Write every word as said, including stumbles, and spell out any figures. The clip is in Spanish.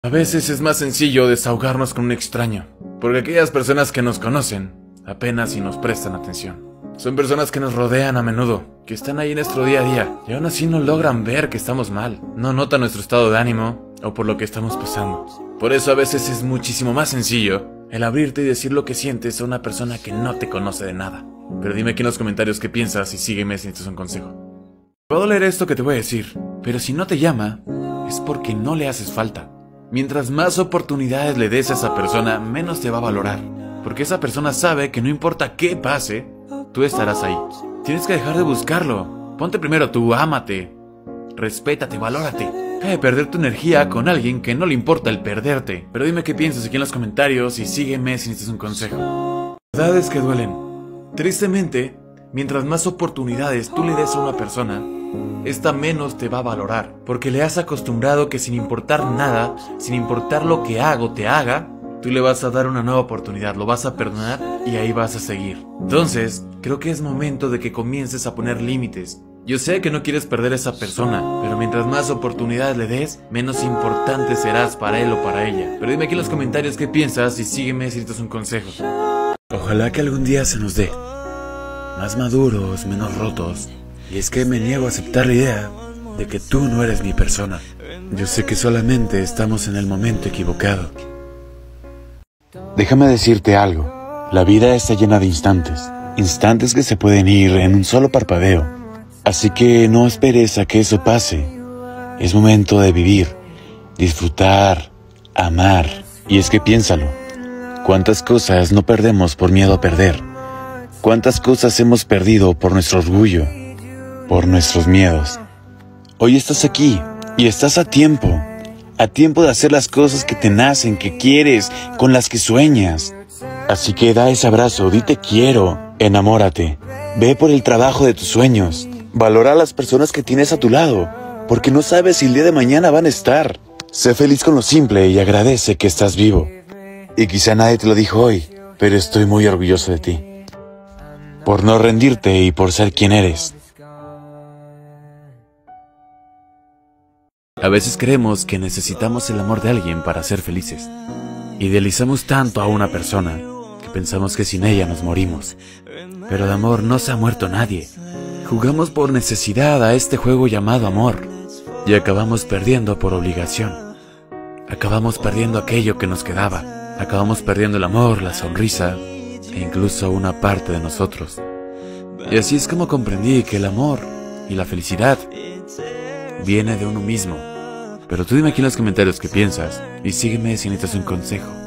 A veces es más sencillo desahogarnos con un extraño, porque aquellas personas que nos conocen apenas si nos prestan atención. Son personas que nos rodean a menudo, que están ahí en nuestro día a día, y aún así no logran ver que estamos mal, no notan nuestro estado de ánimo o por lo que estamos pasando. Por eso a veces es muchísimo más sencillo el abrirte y decir lo que sientes a una persona que no te conoce de nada. Pero dime aquí en los comentarios qué piensas y sígueme si necesitas un consejo. Puedo leer esto que te voy a decir, pero si no te llama, es porque no le haces falta. Mientras más oportunidades le des a esa persona, menos te va a valorar. Porque esa persona sabe que no importa qué pase, tú estarás ahí. Tienes que dejar de buscarlo. Ponte primero tú, ámate. Respétate, valórate. Deja de perder tu energía con alguien que no le importa el perderte. Pero dime qué piensas aquí en los comentarios y sígueme si necesitas un consejo. Verdades que duelen. Tristemente, mientras más oportunidades tú le des a una persona, esta menos te va a valorar, porque le has acostumbrado que sin importar nada, sin importar lo que haga o te haga, tú le vas a dar una nueva oportunidad, lo vas a perdonar y ahí vas a seguir. Entonces, creo que es momento de que comiences a poner límites. Yo sé que no quieres perder a esa persona, pero mientras más oportunidades le des, menos importante serás para él o para ella. Pero dime aquí en los comentarios qué piensas y sígueme si necesitas un consejo. Ojalá que algún día se nos dé. Más maduros, menos rotos. Y es que me niego a aceptar la idea de que tú no eres mi persona. Yo sé que solamente estamos en el momento equivocado. Déjame decirte algo. La vida está llena de instantes. Instantes que se pueden ir en un solo parpadeo. Así que no esperes a que eso pase. Es momento de vivir, disfrutar, amar. Y es que piénsalo. ¿Cuántas cosas no perdemos por miedo a perder? ¿Cuántas cosas hemos perdido por nuestro orgullo? Por nuestros miedos. Hoy estás aquí y estás a tiempo. A tiempo de hacer las cosas que te nacen, que quieres, con las que sueñas. Así que da ese abrazo, dite quiero, enamórate. Ve por el trabajo de tus sueños. Valora a las personas que tienes a tu lado, porque no sabes si el día de mañana van a estar. Sé feliz con lo simple y agradece que estás vivo. Y quizá nadie te lo dijo hoy, pero estoy muy orgulloso de ti. Por no rendirte y por ser quien eres. A veces creemos que necesitamos el amor de alguien para ser felices. Idealizamos tanto a una persona que pensamos que sin ella nos morimos. Pero de amor no se ha muerto nadie. Jugamos por necesidad a este juego llamado amor y acabamos perdiendo por obligación. Acabamos perdiendo aquello que nos quedaba. Acabamos perdiendo el amor, la sonrisa e incluso una parte de nosotros. Y así es como comprendí que el amor y la felicidad viene de uno mismo. Pero tú dime aquí en los comentarios qué piensas y sígueme si necesitas un consejo.